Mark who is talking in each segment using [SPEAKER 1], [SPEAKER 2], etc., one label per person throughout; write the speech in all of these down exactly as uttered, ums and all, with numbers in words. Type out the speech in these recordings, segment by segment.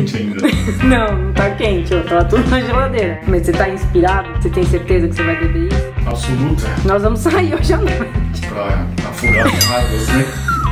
[SPEAKER 1] quente ainda.
[SPEAKER 2] Não, não tá quente, ó, tá tudo na geladeira. Mas você tá inspirado? Você tem certeza que você vai beber isso?
[SPEAKER 1] Absoluta.
[SPEAKER 2] Nós vamos sair hoje à noite.
[SPEAKER 1] Pra afogar as águas, né?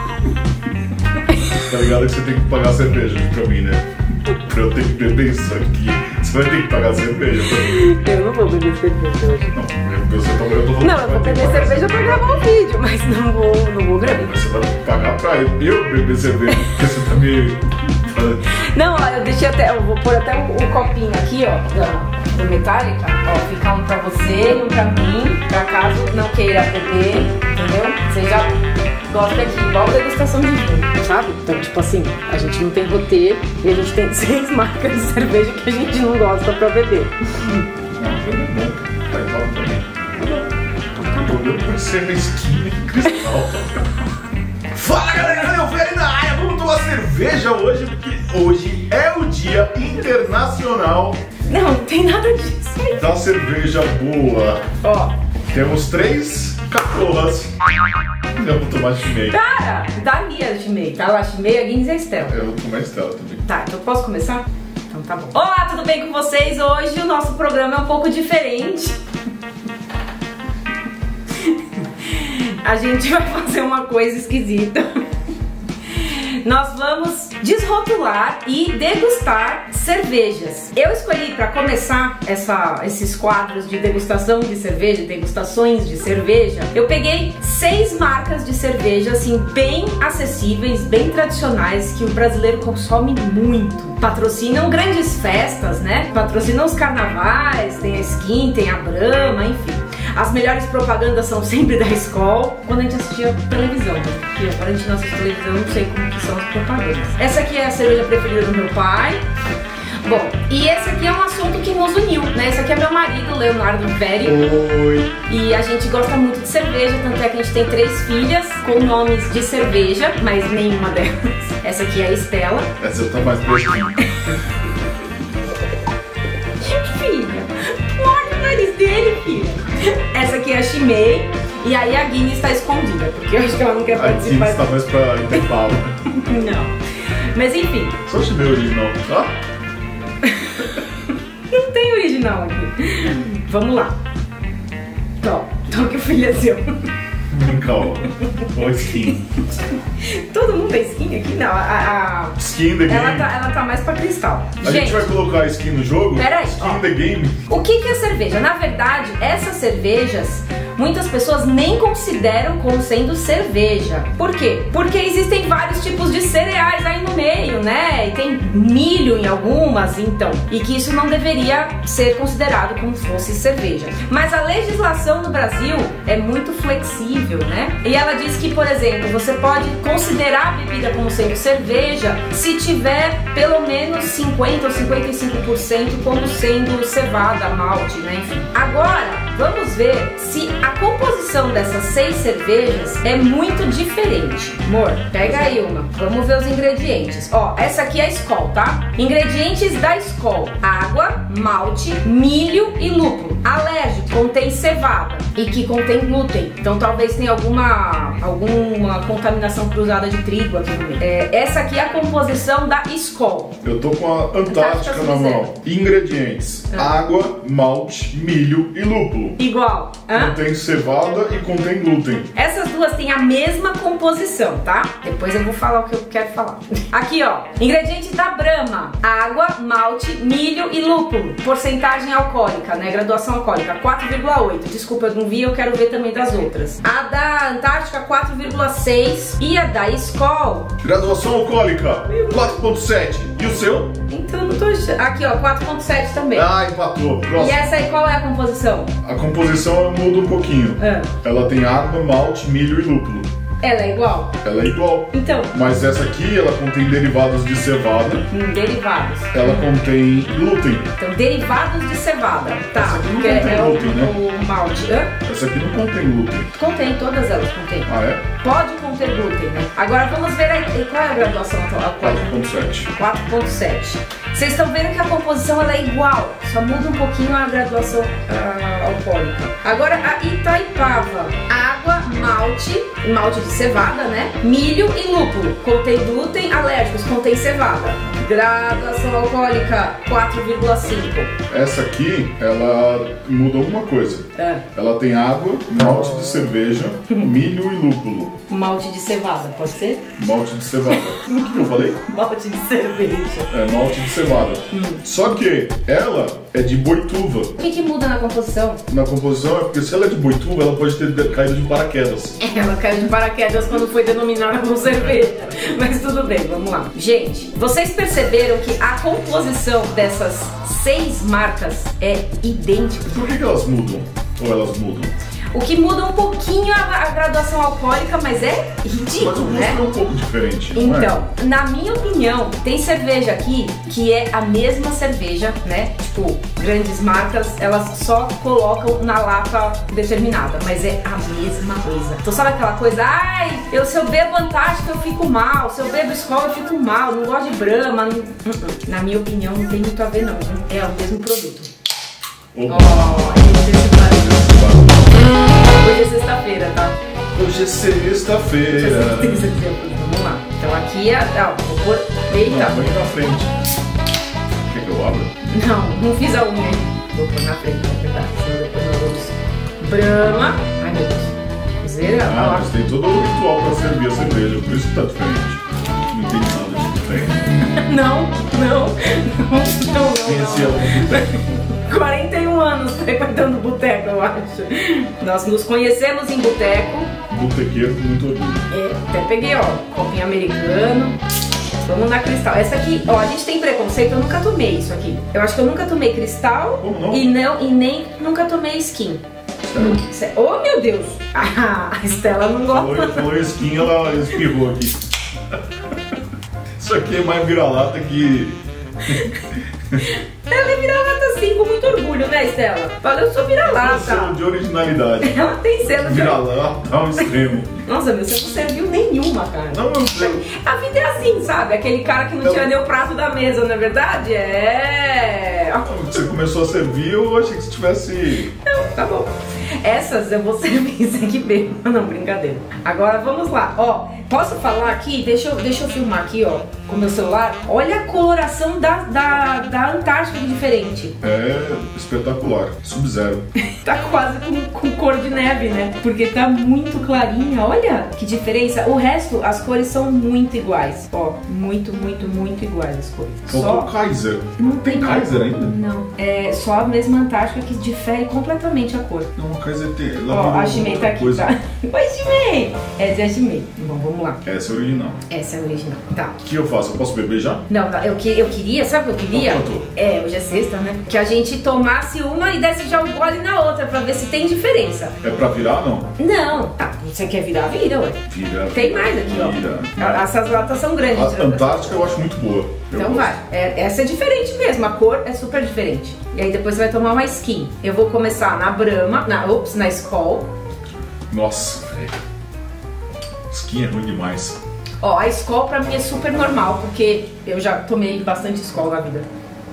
[SPEAKER 1] Tá ligado que você tem que pagar cerveja pra mim, né? Pra eu ter que beber isso aqui, você vai ter que pagar cerveja pra mim.
[SPEAKER 2] Eu não vou beber cerveja hoje.
[SPEAKER 1] Não, eu, você tá, eu tô falando
[SPEAKER 2] Não, eu vou beber cerveja pra gravar o vídeo, mas não vou, não vou beber.
[SPEAKER 1] Mas você vai pagar pra eu beber cerveja, porque você tá meio...
[SPEAKER 2] Não, ó, eu deixei até, eu vou pôr até o, o copinho aqui, ó, da, da Metallica. Ó, fica um pra você e um pra mim, pra caso não queira beber, entendeu? Você já gosta aqui, igual degustação de vinho, sabe? Então, tipo assim, a gente não tem roteiro e a gente tem seis marcas de cerveja que a gente não gosta pra beber.
[SPEAKER 1] Não, foi bom, vai igual também. Tô olhando pra ser na esquina cristal. Fala galera, eu velho na área, vamos tomar cerveja hoje, porque hoje é o Dia Internacional.
[SPEAKER 2] Não, não tem nada disso aí.
[SPEAKER 1] Da cerveja boa.
[SPEAKER 2] Ó.
[SPEAKER 1] Temos três cachorras. Eu vou tomar Chimay.
[SPEAKER 2] Cara, dá a minha Chimay, tá lá, Chimay, a Guinness e a Estela.
[SPEAKER 1] Eu vou tomar Estela também.
[SPEAKER 2] Tá, então posso começar? Então tá bom. Olá, tudo bem com vocês? Hoje o nosso programa é um pouco diferente. A gente vai fazer uma coisa esquisita. Nós vamos desrotular e degustar cervejas. Eu escolhi para começar essa, esses quadros de degustação de cerveja, degustações de cerveja. Eu peguei seis marcas de cerveja assim bem acessíveis, bem tradicionais que o brasileiro consome muito. Patrocinam grandes festas, né? Patrocinam os carnavais, tem a Skin, tem a Brahma, enfim. As melhores propagandas são sempre da Skol, quando a gente assistia televisão, né? Porque agora a gente não assiste televisão, não sei como que são as propagandas. Essa aqui é a cerveja preferida do meu pai. Bom, e esse aqui é um assunto que nos uniu, né? Esse aqui é meu marido, Leonardo Veri.
[SPEAKER 1] Oi!
[SPEAKER 2] E a gente gosta muito de cerveja, tanto é que a gente tem três filhas com nomes de cerveja, mas nenhuma delas. Essa aqui é a Estela.
[SPEAKER 1] Essa tá mais fresquinha.
[SPEAKER 2] Filha, olha o nariz dele, filha. Essa aqui é a Chimay. E aí a Guinness está escondida, porque eu acho que ela não quer
[SPEAKER 1] A
[SPEAKER 2] participar.
[SPEAKER 1] Guinness tá mais pra intervalo.
[SPEAKER 2] Não. Mas enfim.
[SPEAKER 1] Só o Chimay original, tá?
[SPEAKER 2] Não tem original aqui. Vamos lá. Tó, tó que o filho é seu.
[SPEAKER 1] Calma. Olha a skin.
[SPEAKER 2] Todo mundo tem skin aqui? Não, a... a
[SPEAKER 1] Skin the game.
[SPEAKER 2] ela, tá, ela tá mais pra cristal.
[SPEAKER 1] A gente vai colocar a skin no jogo?
[SPEAKER 2] Peraí,
[SPEAKER 1] Skin
[SPEAKER 2] ó.
[SPEAKER 1] the game.
[SPEAKER 2] O que que é cerveja? Na verdade, essas cervejas, muitas pessoas nem consideram como sendo cerveja. Por quê? Porque existem vários tipos de cereais aí no meio, né? E tem milho em algumas, então. E que isso não deveria ser considerado como se fosse cerveja. Mas a legislação no Brasil é muito flexível, né? E ela diz que, por exemplo, você pode considerar a bebida como sendo cerveja se tiver pelo menos cinquenta ou cinquenta e cinco por cento como sendo cevada, malte, né? Enfim. Agora, vamos ver se a composição dessas seis cervejas é muito diferente. Amor, pega aí uma. Vamos ver os ingredientes. Ó, essa aqui é a Skol, tá? Ingredientes da Skol: água, malte, milho e lúpulo. Alérgico, contém cevada e que contém glúten. Então talvez tenha alguma, alguma contaminação cruzada de trigo aqui no meio. É, essa aqui é a composição da Skol.
[SPEAKER 1] Eu tô com a Antártica na mão. Ingredientes: ah. água, malte, milho e lúpulo.
[SPEAKER 2] Igual. Hã?
[SPEAKER 1] Contém cevada e contém glúten.
[SPEAKER 2] Essas duas têm a mesma composição, tá? Depois eu vou falar o que eu quero falar. Aqui, ó. Ingredientes da Brahma: água, malte, milho e lúpulo. Porcentagem alcoólica, né? Graduação alcoólica, quatro vírgula oito. Desculpa, eu não vi, eu quero ver também das outras. A da Antártica, quatro vírgula seis. E a da Skol...
[SPEAKER 1] Graduação alcoólica, quatro vírgula sete. E o seu?
[SPEAKER 2] Então, não tô... Aqui, ó, quatro vírgula sete também.
[SPEAKER 1] Ah, empatou. Próximo.
[SPEAKER 2] E essa aí, qual é a composição?
[SPEAKER 1] A composição muda um pouquinho.
[SPEAKER 2] Ah.
[SPEAKER 1] Ela tem água, malte, milho e lúpulo.
[SPEAKER 2] Ela é igual?
[SPEAKER 1] Ela é igual.
[SPEAKER 2] Então.
[SPEAKER 1] Mas essa aqui, ela contém derivados de cevada.
[SPEAKER 2] Hum, derivados.
[SPEAKER 1] Ela contém glúten.
[SPEAKER 2] Então, derivados de cevada. Tá.
[SPEAKER 1] Essa aqui não
[SPEAKER 2] que
[SPEAKER 1] contém
[SPEAKER 2] é
[SPEAKER 1] glúten,
[SPEAKER 2] o,
[SPEAKER 1] né?
[SPEAKER 2] o malte. Hã?
[SPEAKER 1] Essa aqui não contém glúten.
[SPEAKER 2] Contém, todas elas contêm.
[SPEAKER 1] Ah, é?
[SPEAKER 2] Pode conter glúten, né? Agora vamos ver aí, qual é a graduação atual?
[SPEAKER 1] quatro vírgula sete.
[SPEAKER 2] quatro vírgula sete. Vocês estão vendo que a composição ela é igual, só muda um pouquinho a graduação uh, alcoólica. Agora a Itaipava: água, malte, malte de cevada, né? Milho e lúpulo. Contém glúten, alérgicos, contém cevada. Graduação alcoólica quatro vírgula cinco.
[SPEAKER 1] Essa aqui, ela muda alguma coisa.
[SPEAKER 2] É.
[SPEAKER 1] Ela tem água, malte de cerveja, milho e lúpulo.
[SPEAKER 2] Malte de cevada, pode ser?
[SPEAKER 1] Malte de cevada. O que eu falei?
[SPEAKER 2] Malte de cerveja.
[SPEAKER 1] É, malte de cevada.
[SPEAKER 2] Hum.
[SPEAKER 1] Só que ela é de boituva.
[SPEAKER 2] O que, que muda na composição?
[SPEAKER 1] Na composição é porque se ela é de boituva, ela pode ter caído de paraquedas.
[SPEAKER 2] Ela caiu de paraquedas quando foi denominada como cerveja. Mas tudo bem, vamos lá. Gente, vocês perceberam que a composição dessas seis marcas é idêntica?
[SPEAKER 1] Por que, que elas mudam? Ou elas mudam?
[SPEAKER 2] O que muda um pouquinho a, a graduação alcoólica, mas é
[SPEAKER 1] Mas
[SPEAKER 2] ridículo,
[SPEAKER 1] o
[SPEAKER 2] né?
[SPEAKER 1] gosto é um pouco diferente, não
[SPEAKER 2] Então, na minha opinião, tem cerveja aqui que é a mesma cerveja, né? Tipo, grandes marcas, elas só colocam na lata determinada, mas é a mesma coisa. Então sabe aquela coisa, ai, eu, se eu bebo Antártica eu fico mal, se eu bebo Skol eu fico mal, não gosto de Brahma. Não... Uh -uh. Na minha opinião, não tem muito a ver não, viu? É o mesmo produto.
[SPEAKER 1] Opa.
[SPEAKER 2] Oh, hoje é sexta-feira, tá?
[SPEAKER 1] Hoje é sexta-feira.
[SPEAKER 2] Vamos lá. Então aqui é. Ah, vou pôr. Eita!
[SPEAKER 1] Não, põe na frente. Quer que eu abra?
[SPEAKER 2] Não, não fiz a unha. Vou pôr na frente, na verdade. Senão depois nós vamos. Brahma. Ai meu Deus. Zera.
[SPEAKER 1] Ah, mas tem todo o ritual pra servir a cerveja, por isso que tá diferente. Não tem nada de diferente.
[SPEAKER 2] Não, não, não, não.
[SPEAKER 1] Tem esse é
[SPEAKER 2] quarenta e um anos frequentando boteco, eu acho. Nós nos conhecemos em boteco.
[SPEAKER 1] Botequeiro com muito orgulho.
[SPEAKER 2] É, até peguei, ó, copinho americano. Vamos na Cristal. Essa aqui, ó, a gente tem preconceito, eu nunca tomei isso aqui. Eu acho que eu nunca tomei Cristal.
[SPEAKER 1] Como não?
[SPEAKER 2] E, não, e nem nunca tomei Skin.
[SPEAKER 1] Sério?
[SPEAKER 2] Oh, meu Deus! Ah, a Estela não gosta.
[SPEAKER 1] Falou, falou skin, ela espirrou aqui. Isso aqui é mais vira-lata que...
[SPEAKER 2] Ela é vira-lata sim, com muito orgulho, né, Estela? Fala, eu sou vira-lata.
[SPEAKER 1] Selo de originalidade.
[SPEAKER 2] Ela tem selo de
[SPEAKER 1] Vira-lata ao extremo.
[SPEAKER 2] Nossa, meu, você não serviu nenhuma, cara.
[SPEAKER 1] Não, eu sei.
[SPEAKER 2] A vida é assim, sabe? Aquele cara que não
[SPEAKER 1] Eu...
[SPEAKER 2] tira nem o prato da mesa, não é verdade? É...
[SPEAKER 1] Você começou a servir, eu achei que você tivesse...
[SPEAKER 2] Não, tá bom. Essas eu vou servir sem que beba. Não, brincadeira. Agora vamos lá, ó. Posso falar aqui? Deixa eu, deixa eu filmar aqui, ó, com o meu celular. Olha a coloração da, da, da Antártica, que diferente.
[SPEAKER 1] É espetacular. Sub-Zero.
[SPEAKER 2] Tá quase com, com cor de neve, né? Porque tá muito clarinha. Olha que diferença. O resto, as cores são muito iguais. Ó, muito, muito, muito iguais as cores.
[SPEAKER 1] Faltou o Kaiser.
[SPEAKER 2] Não
[SPEAKER 1] tem
[SPEAKER 2] tem
[SPEAKER 1] Kaiser ainda?
[SPEAKER 2] Não. É só a mesma Antártica que difere completamente a cor.
[SPEAKER 1] Não, o Kaiser tem.
[SPEAKER 2] Ó, a Shimei tá aqui,
[SPEAKER 1] coisa.
[SPEAKER 2] tá? Oi, Shimei! Essa é a Shimei. Bom, vamos lá.
[SPEAKER 1] Essa é a original.
[SPEAKER 2] Essa é a original. Tá.
[SPEAKER 1] O que eu faço? Eu posso beber já?
[SPEAKER 2] Não, eu, que, eu queria, sabe o que eu queria?
[SPEAKER 1] Quanto?
[SPEAKER 2] É, hoje é sexta, né? Que a gente tomasse uma e desse já um gole na outra pra ver se tem diferença.
[SPEAKER 1] É pra virar, não?
[SPEAKER 2] Não. Tá, você quer virar, vira, ué.
[SPEAKER 1] Vira.
[SPEAKER 2] Tem mais aqui,
[SPEAKER 1] vira.
[SPEAKER 2] ó. Essas latas são grandes.
[SPEAKER 1] A Antártica eu acho muito boa. Eu
[SPEAKER 2] Então
[SPEAKER 1] gosto.
[SPEAKER 2] vai. É, essa é diferente mesmo, a cor é super diferente. E aí depois você vai tomar uma Skin. Eu vou começar na Brahma, na, ops, na Skol.
[SPEAKER 1] Nossa, velho. Skin é ruim demais.
[SPEAKER 2] Ó, a Skol pra mim é super normal, porque eu já tomei bastante Skol na vida.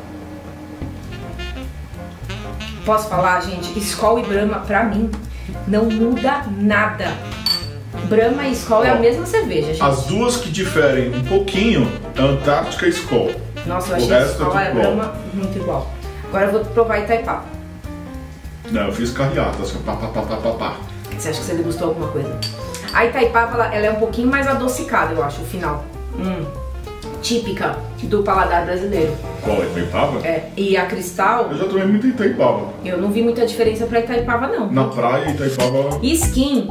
[SPEAKER 2] Posso falar, gente? Skol e Brahma, pra mim, não muda nada. Brahma e Skol é a mesma cerveja, gente.
[SPEAKER 1] As duas que diferem um pouquinho é Antártica e Skol.
[SPEAKER 2] Nossa, eu
[SPEAKER 1] O
[SPEAKER 2] achei a
[SPEAKER 1] resto é
[SPEAKER 2] Skol
[SPEAKER 1] tudo
[SPEAKER 2] e a
[SPEAKER 1] igual.
[SPEAKER 2] Brahma muito igual. Agora eu vou provar Itaipava.
[SPEAKER 1] Não, eu fiz carreata, assim, pá, pá, pá, pá, pá, pá.
[SPEAKER 2] Você acha que você degustou alguma coisa? A Itaipava, ela, ela é um pouquinho mais adocicada, eu acho, o final. Hum. Típica do paladar brasileiro.
[SPEAKER 1] Qual é? Itaipava?
[SPEAKER 2] É. E a Cristal,
[SPEAKER 1] Eu já tomei muito Itaipava.
[SPEAKER 2] eu não vi muita diferença pra Itaipava, não.
[SPEAKER 1] Na praia, Itaipava,
[SPEAKER 2] E Skin,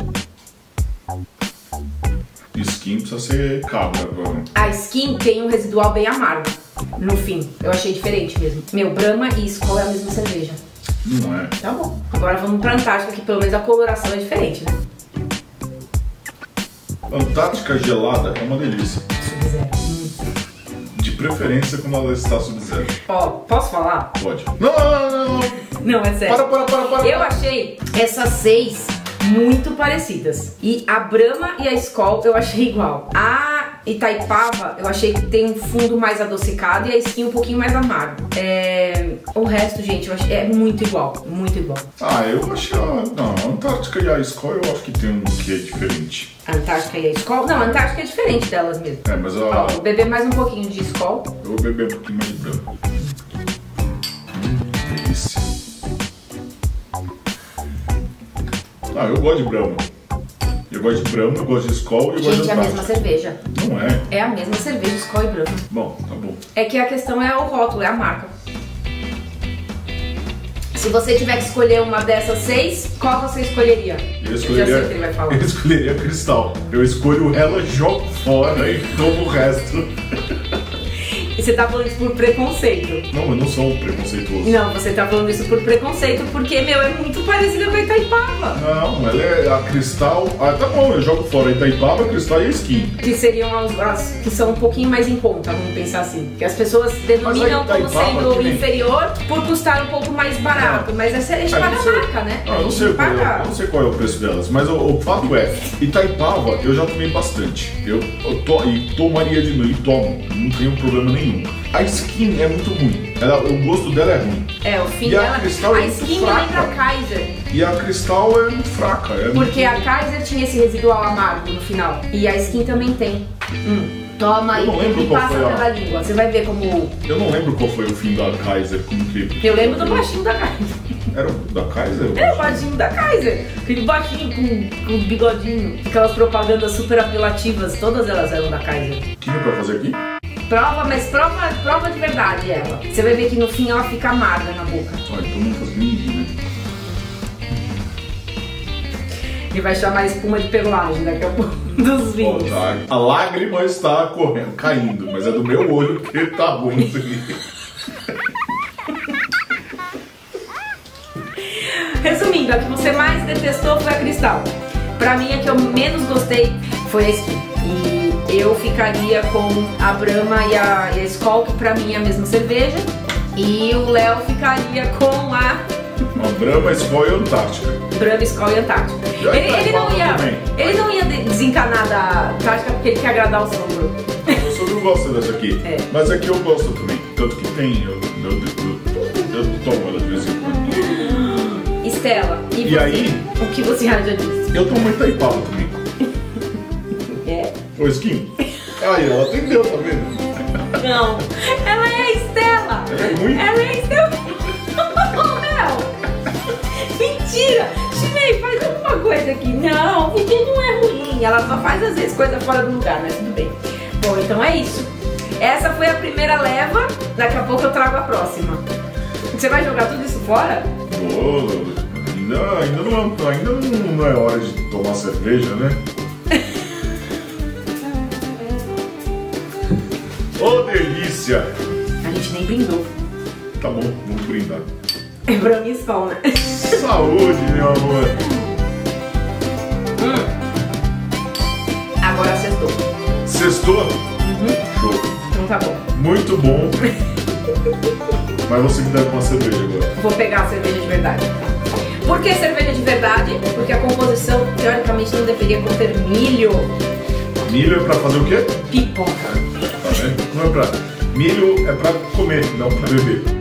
[SPEAKER 1] skin precisa ser cabra. Agora.
[SPEAKER 2] a Skin tem um residual bem amargo. No fim, eu achei diferente mesmo. Meu, Brahma e Skol é a mesma cerveja.
[SPEAKER 1] Não é.
[SPEAKER 2] Tá bom. Agora vamos pra Antártica, que pelo menos a coloração é diferente, né?
[SPEAKER 1] Antártica gelada é uma delícia.
[SPEAKER 2] Sub-Zero. Hum.
[SPEAKER 1] De preferência quando ela está sub-zero.
[SPEAKER 2] Ó, posso falar?
[SPEAKER 1] Pode. Não, não, não, não.
[SPEAKER 2] Não, é sério.
[SPEAKER 1] Para, para, para, para.
[SPEAKER 2] Eu achei essas seis muito parecidas. E a Brahma e a Skol eu achei igual. A Itaipava, eu achei que tem um fundo mais adocicado e a skin um pouquinho mais amargo. É... O resto, gente, eu achei é muito igual, muito igual.
[SPEAKER 1] Ah, eu acho que a, não, a Antártica e a Skol eu acho que tem um que é diferente.
[SPEAKER 2] A Antártica e a Skol? Não, a Antártica é diferente delas mesmo.
[SPEAKER 1] É, mas a...
[SPEAKER 2] Ó, vou beber mais um pouquinho de Skol.
[SPEAKER 1] Eu vou beber um pouquinho mais de branco. Hum, delícia. Ah, eu gosto de Brahma. Eu gosto de Brahma, eu gosto de Skol e eu gosto de
[SPEAKER 2] Gente, é a mesma
[SPEAKER 1] Antártica.
[SPEAKER 2] cerveja.
[SPEAKER 1] Não é?
[SPEAKER 2] É a mesma cerveja, Skol e Brahma.
[SPEAKER 1] Bom, tá bom.
[SPEAKER 2] É que a questão é o rótulo, é a marca. Se você tiver que escolher uma dessas seis, qual você escolheria?
[SPEAKER 1] Eu
[SPEAKER 2] Eu
[SPEAKER 1] escolheria,
[SPEAKER 2] já sei o que ele vai falar.
[SPEAKER 1] eu escolheria Cristal. Eu escolho ela, jogo fora e tomo o resto.
[SPEAKER 2] E você tá falando isso por preconceito.
[SPEAKER 1] Não, eu não sou um preconceituoso.
[SPEAKER 2] Não, você tá falando isso por preconceito porque, meu, é muito parecida com a Itaipava.
[SPEAKER 1] Não, ela é a Cristal. Ah, tá bom, eu jogo fora a Itaipava, a Cristal e a Skin.
[SPEAKER 2] Que seriam as, as que são um pouquinho mais em conta, vamos pensar assim. Que as pessoas denominam
[SPEAKER 1] Mas a
[SPEAKER 2] como
[SPEAKER 1] Itaipava
[SPEAKER 2] sendo
[SPEAKER 1] também.
[SPEAKER 2] inferior por custar um pouco mais barato. Mas essa, a gente
[SPEAKER 1] Ah,
[SPEAKER 2] paga
[SPEAKER 1] não
[SPEAKER 2] a
[SPEAKER 1] sei.
[SPEAKER 2] marca, né?
[SPEAKER 1] Ah, eu
[SPEAKER 2] A
[SPEAKER 1] não
[SPEAKER 2] gente
[SPEAKER 1] sei, qual é,
[SPEAKER 2] paga.
[SPEAKER 1] eu não sei qual é o preço delas, mas o, o fato é, Itaipava eu já tomei bastante. Eu, eu to, e tomaria de novo, e tomo, não tenho problema nenhum. A Skin é muito ruim, ela, o gosto dela é ruim.
[SPEAKER 2] É, o fim
[SPEAKER 1] E a
[SPEAKER 2] dela.
[SPEAKER 1] Cristal é
[SPEAKER 2] a
[SPEAKER 1] muito
[SPEAKER 2] skin
[SPEAKER 1] fraca.
[SPEAKER 2] lembra a Kaiser.
[SPEAKER 1] E a Cristal é muito fraca. É
[SPEAKER 2] Porque
[SPEAKER 1] muito...
[SPEAKER 2] a Kaiser tinha esse residual amargo no final. E a skin também tem. Hum. Toma
[SPEAKER 1] Eu não lembro
[SPEAKER 2] e, e
[SPEAKER 1] qual
[SPEAKER 2] passa
[SPEAKER 1] foi a-
[SPEAKER 2] pela língua. Você vai ver como.
[SPEAKER 1] Eu não lembro qual foi o fim da Kaiser, como que...
[SPEAKER 2] Eu lembro do baixinho da Kaiser.
[SPEAKER 1] Era o da Kaiser?
[SPEAKER 2] É o baixinho da Kaiser. Aquele baixinho com, com bigodinho. Aquelas propagandas super apelativas, todas elas eram da Kaiser.
[SPEAKER 1] O que é pra fazer aqui?
[SPEAKER 2] Prova, mas prova, prova de verdade ela. Você vai ver que no fim ela fica amarga na boca.
[SPEAKER 1] Ah, então não faz ninguém, né?
[SPEAKER 2] Ele vai chamar espuma de perlagem daqui a pouco dos
[SPEAKER 1] Ó,
[SPEAKER 2] vinhos.
[SPEAKER 1] tá. A lágrima está correndo, caindo, mas é do meu olho que tá ruim isso aqui.
[SPEAKER 2] Resumindo, a que você mais detestou foi a Cristal. Pra mim, a que eu menos gostei foi a Skin. E eu ficaria com a Brahma e a, e a Skol, que pra mim é a mesma cerveja. E o Léo ficaria com a
[SPEAKER 1] A Brahma, Skol e Antártica.
[SPEAKER 2] Brahma, Skol e Antártica.
[SPEAKER 1] E a
[SPEAKER 2] Ele, ele não ia,
[SPEAKER 1] também.
[SPEAKER 2] ele não ia de- desencanar da Antártica porque ele quer agradar o sogro.
[SPEAKER 1] Eu só não gosto dessa aqui,
[SPEAKER 2] É.
[SPEAKER 1] mas aqui eu gosto também. Tanto que tem, eu, eu, eu, eu tomo ela de vez em quando.
[SPEAKER 2] Estela, e,
[SPEAKER 1] E
[SPEAKER 2] você?
[SPEAKER 1] aí?
[SPEAKER 2] O que você acha disso?
[SPEAKER 1] Eu tomo Itaipava também.
[SPEAKER 2] É.
[SPEAKER 1] Ô, Skin. Aí, ela atendeu, tá vendo?
[SPEAKER 2] Não, ela é a Estela.
[SPEAKER 1] Ela é ruim?
[SPEAKER 2] Ela é a Estela. Não. Mentira. Chinei, faz alguma coisa aqui. Não, porque não é ruim. Ela só faz às vezes coisa fora do lugar, mas tudo bem. Bom, então é isso. Essa foi a primeira leva. Daqui a pouco eu trago a próxima. Você vai jogar tudo isso fora?
[SPEAKER 1] Ô, ainda, ainda, não, ainda não, não é hora de tomar cerveja, né? Ô, delícia!
[SPEAKER 2] A gente nem brindou.
[SPEAKER 1] Tá bom, vamos brindar.
[SPEAKER 2] É Brahma e Skol, né?
[SPEAKER 1] Saúde, meu amor!
[SPEAKER 2] Hum. Agora sextou.
[SPEAKER 1] Sextou?
[SPEAKER 2] Uhum.
[SPEAKER 1] Show!
[SPEAKER 2] Então tá bom.
[SPEAKER 1] Muito bom! Mas você me deve uma cerveja agora.
[SPEAKER 2] Vou pegar a cerveja de verdade. Por que cerveja de verdade? Porque a composição, teoricamente, não deveria conter milho.
[SPEAKER 1] Milho é pra fazer o quê?
[SPEAKER 2] Pipoca.
[SPEAKER 1] Tá vendo? Não é pra... Milho é pra comer, não pra beber.